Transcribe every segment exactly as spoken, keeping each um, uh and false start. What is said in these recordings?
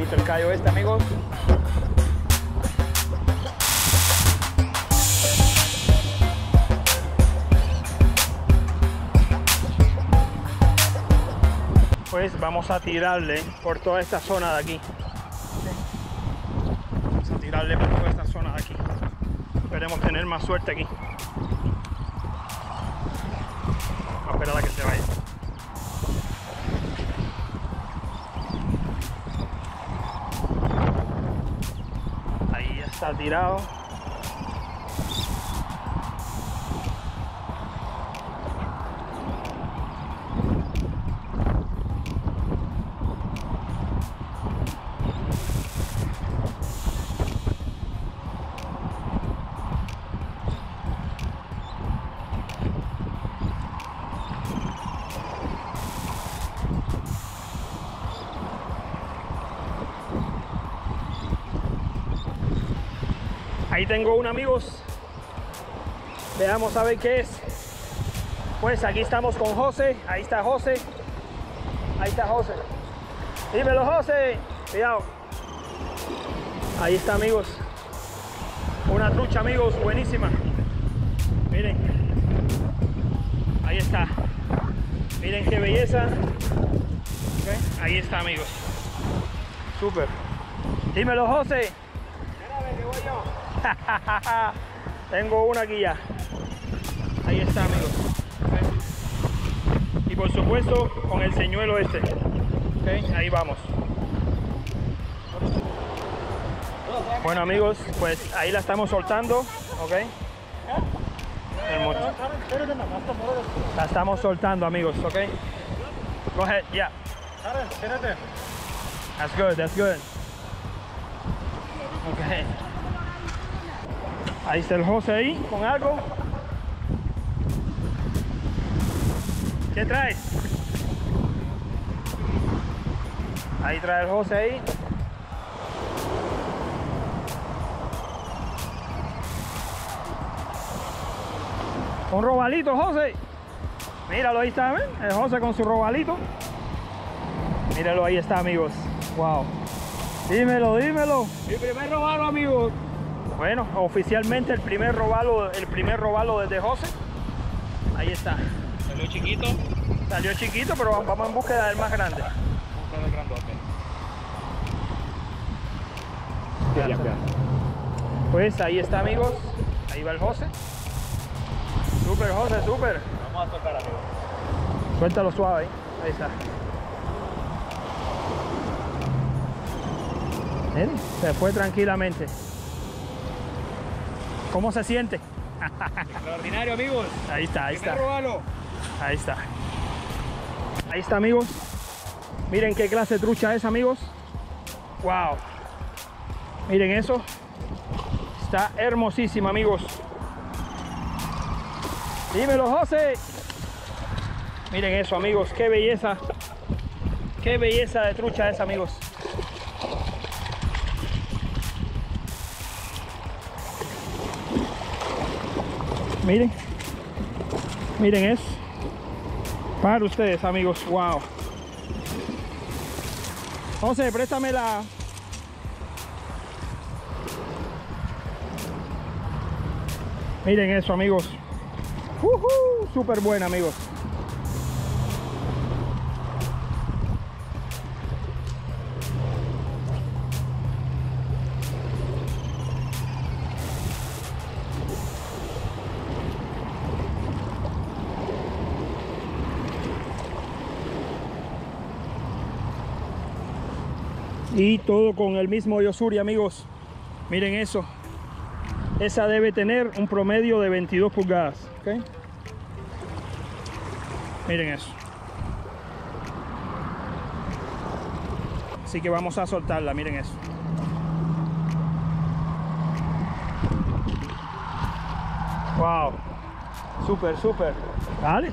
poquito el callo este, amigos. Pues vamos a tirarle por toda esta zona de aquí. Vamos a tirarle por toda esta zona de aquí. Esperemos tener más suerte aquí. Vamos a esperar a que se vaya. Ahí ya está tirado. Ahí tengo uno, amigos. Veamos a ver qué es. Pues aquí estamos con José. Ahí está José. Ahí está José. Dímelo, José. Cuidado. Ahí está, amigos. Una trucha, amigos, buenísima. Miren. Ahí está. Miren qué belleza. Okay. Ahí está, amigos. Súper. Dímelo, José. Tengo una aquí ya. Ahí está, amigos. Okay. Y por supuesto con el señuelo este. Okay. Ahí vamos. Bueno, amigos, pues ahí la estamos soltando. Okay. La estamos soltando, amigos. Okay. Go ahead. Yeah. That's good. That's good. Okay. Ahí está el José ahí, con algo. ¿Qué traes? Ahí trae el José ahí. Un robalito, José. Míralo, ahí está, ¿ven? El José con su robalito. Míralo, ahí está, amigos. Wow. Dímelo, dímelo. Mi primer robalo, amigos. Bueno, oficialmente el primer robalo, el primer robalo desde José. Ahí está. Salió chiquito. Salió chiquito, pero vamos en búsqueda del más grande. Busca el grandote. Ya está. Pues ahí está, amigos. Ahí va el José. Súper, José, súper. Vamos a tocar, amigos. Suéltalo suave ahí. Ahí está. ¿Ven? Se fue tranquilamente. ¿Cómo se siente? Extraordinario, amigos. Ahí está, ahí está. Robalo. Ahí está. Ahí está, amigos. Miren qué clase de trucha es, amigos. Wow. Miren eso. Está hermosísima, amigos. Dímelo, José. Miren eso, amigos. Qué belleza. Qué belleza de trucha es, amigos. Miren, miren eso. Para ustedes, amigos. Wow. José, préstame la... Miren eso, amigos. Uh-huh, súper buena, amigos. Y todo con el mismo Yo-Zuri, amigos. Miren eso. Esa debe tener un promedio de veintidós pulgadas. ¿Okay? Miren eso. Así que vamos a soltarla, miren eso. Wow. Súper, súper. Dale.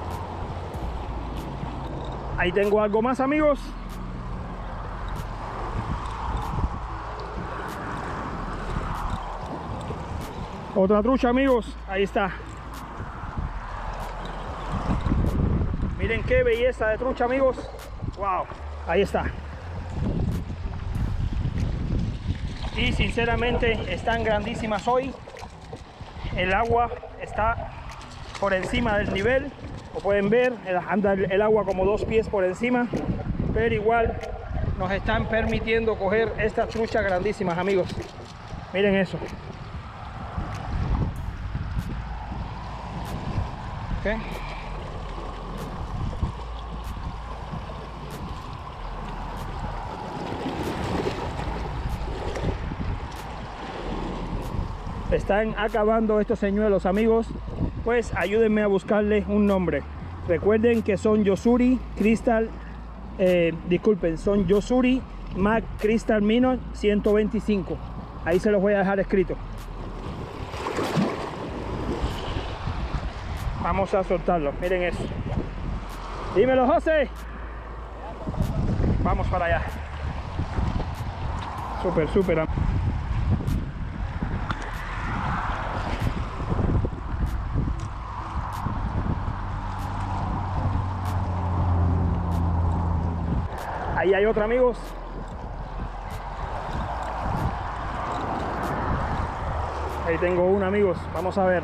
Ahí tengo algo más, amigos. Otra trucha, amigos. Ahí está. Miren qué belleza de trucha, amigos. Wow, ahí está. Y sinceramente están grandísimas hoy. El agua está por encima del nivel. Como pueden ver, anda el agua como dos pies por encima. Pero igual nos están permitiendo coger estas truchas grandísimas, amigos. Miren eso. Okay. Están acabando estos señuelos, amigos. Pues ayúdenme a buscarle un nombre. Recuerden que son Yo-Zuri Crystal, eh, disculpen, son Yo-Zuri Mac Crystal Minnow ciento veinticinco. Ahí se los voy a dejar escrito. Vamos a soltarlo, miren eso. Dímelo, José. Vamos para allá. Súper, súper. Ahí hay otro, amigos. Ahí tengo uno, amigos. Vamos a ver.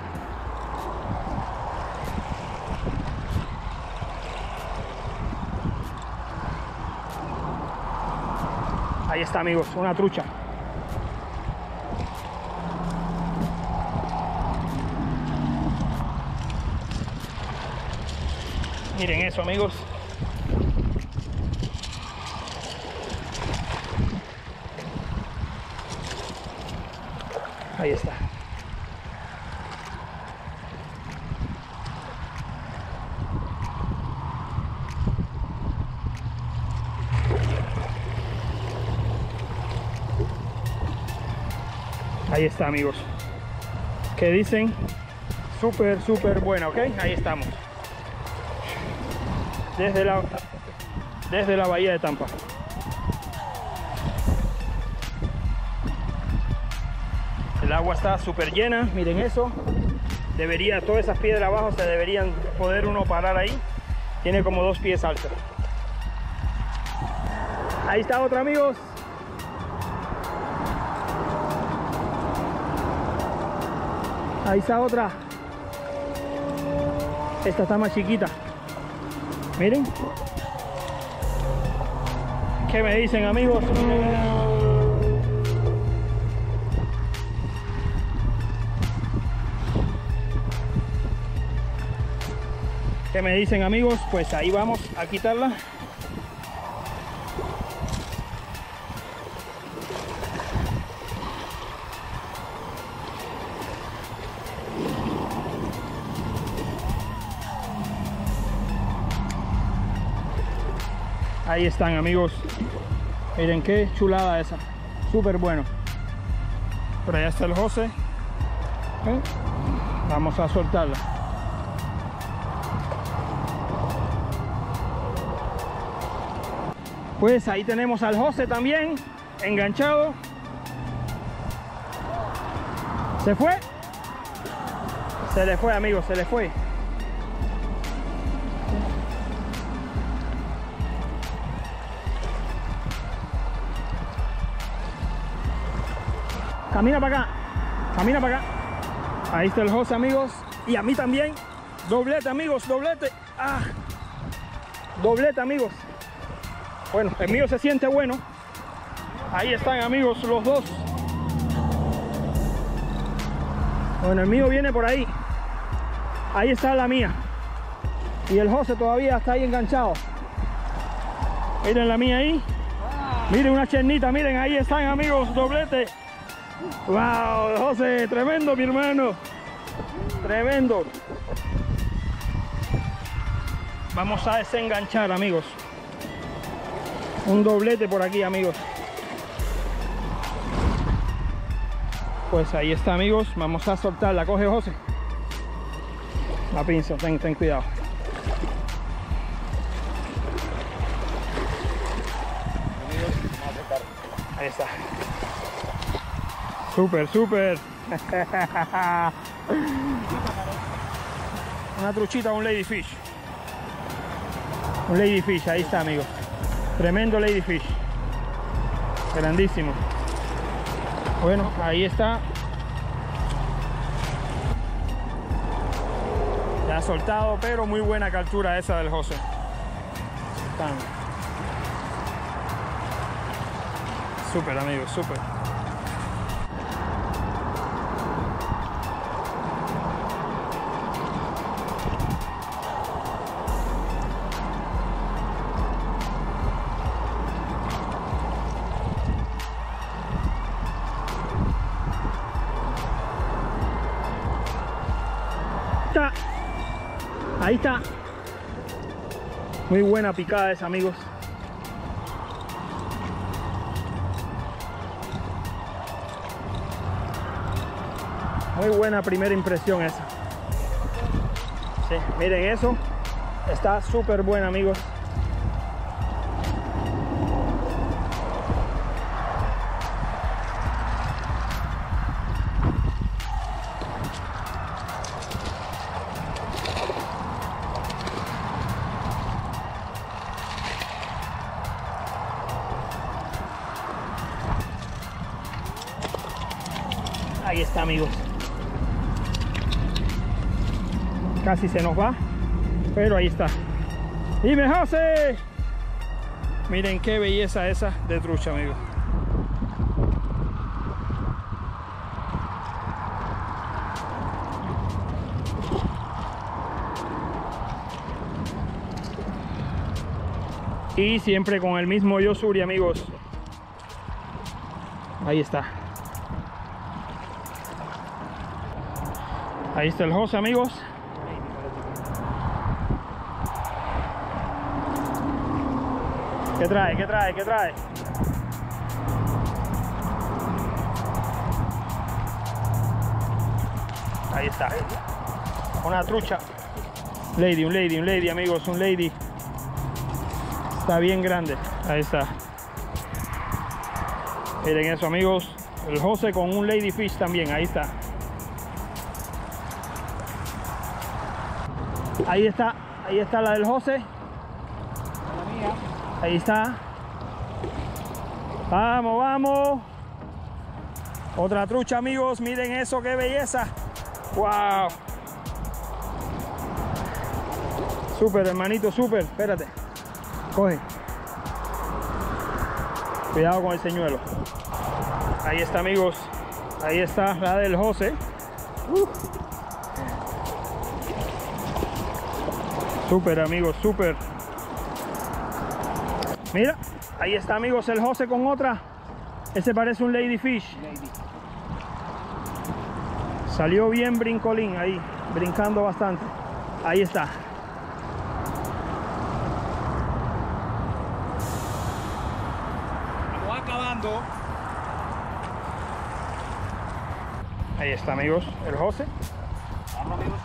Ahí está, amigos, una trucha. Miren eso, amigos. Ahí está. Ahí está, amigos. ¿Qué dicen? Súper, súper buena, ¿ok? Ahí estamos. Desde la, desde la bahía de Tampa. El agua está súper llena, miren eso. Debería, todas esas piedras abajo se deberían poder uno parar ahí. Tiene como dos pies altos. Ahí está otra, amigos. Ahí está otra. Esta está más chiquita. Miren. ¿Qué me dicen, amigos? ¿Qué me dicen, amigos? Pues ahí vamos a quitarla. Ahí están, amigos. Miren qué chulada esa. Súper bueno. Por allá está el José. ¿Eh? Vamos a soltarla. Pues ahí tenemos al José también, enganchado. ¿Se fue? Se le fue, amigos, se le fue. Camina para acá, camina para acá. Ahí está el José, amigos. Y a mí también. Doblete, amigos, doblete. Ah, doblete, amigos. Bueno, el mío se siente bueno. Ahí están, amigos, los dos. Bueno, el mío viene por ahí. Ahí está la mía. Y el José todavía está ahí enganchado. Miren la mía ahí. Miren una chernita, miren, ahí están, amigos, doblete. Wow, José, tremendo, mi hermano. Tremendo. Vamos a desenganchar, amigos. Un doblete por aquí, amigos. Pues ahí está, amigos. Vamos a soltarla. Coge, José. La pinza, ten, ten cuidado. Ahí está. Súper, súper. Una truchita, un ladyfish. Un ladyfish, ahí está, amigos. Tremendo ladyfish. Grandísimo. Bueno, ahí está. Ya ha soltado, pero muy buena captura esa del José. Súper, amigos, súper. Está. Ahí está. Muy buena picada esa, amigos. Muy buena primera impresión esa. Sí, miren eso. Está súper buena, amigos. Ahí está, amigos. Casi se nos va, pero ahí está. ¡Dime, José! Miren qué belleza esa de trucha, amigos. Y siempre con el mismo Yo-Zuri, amigos. Ahí está. Ahí está el José, amigos. ¿Qué trae? ¿Qué trae? ¿Qué trae? Ahí está. Una trucha. Lady, un lady, un lady, amigos, un lady. Está bien grande. Ahí está. Miren eso, amigos. El José con un ladyfish también. Ahí está. Ahí está. Ahí está la del José. Ahí está. Vamos, vamos. Otra trucha, amigos. Miren eso, qué belleza. Wow. Súper, hermanito, súper. Espérate. Coge. Cuidado con el señuelo. Ahí está, amigos. Ahí está la del José. Uh. Súper, amigos, súper. Mira, ahí está, amigos, el José con otra. Ese parece un ladyfish. Lady. Salió bien brincolín ahí, brincando bastante. Ahí está. Estamos acabando. Ahí está, amigos, el José. Vamos, amigos.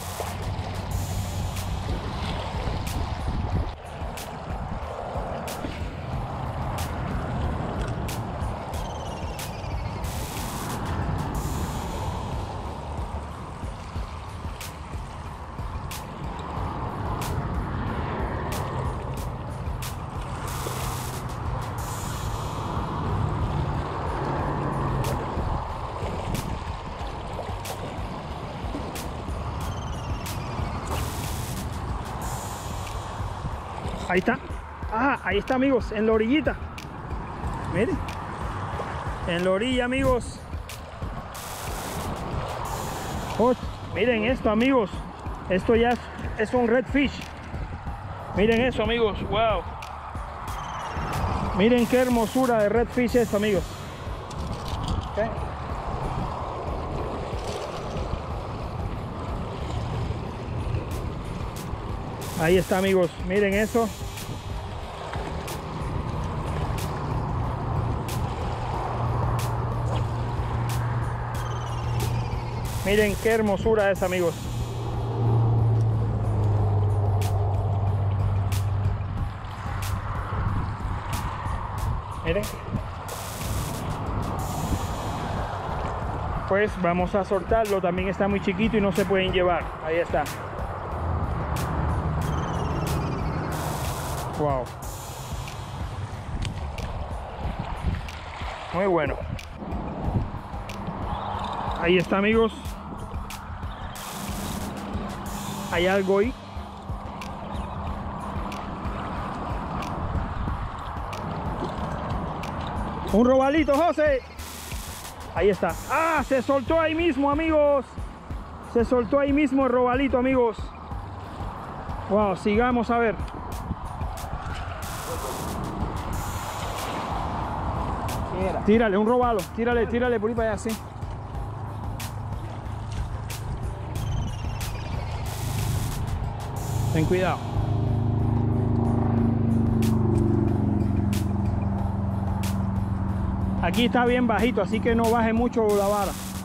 Ahí está. Ah, ahí está, amigos, en la orillita. Miren. En la orilla, amigos. Oh, miren esto, amigos. Esto ya es, es un redfish. Miren eso, amigos. Wow. Miren qué hermosura de redfish es, amigos. Okay. Ahí está, amigos, miren eso. Miren qué hermosura es, amigos. Miren. pues vamos a soltarlo. También está muy chiquito y no se pueden llevar. Ahí está. Wow. Muy bueno. Ahí está, amigos. Hay algo ahí. Un robalito, José. Ahí está. Ah, se soltó ahí mismo, amigos. Se soltó ahí mismo el robalito, amigos. Wow, sigamos a ver. Tírale, un robalo. Tírale, tírale por ahí para allá, sí. Ten cuidado. Aquí está bien bajito, así que no baje mucho la vara.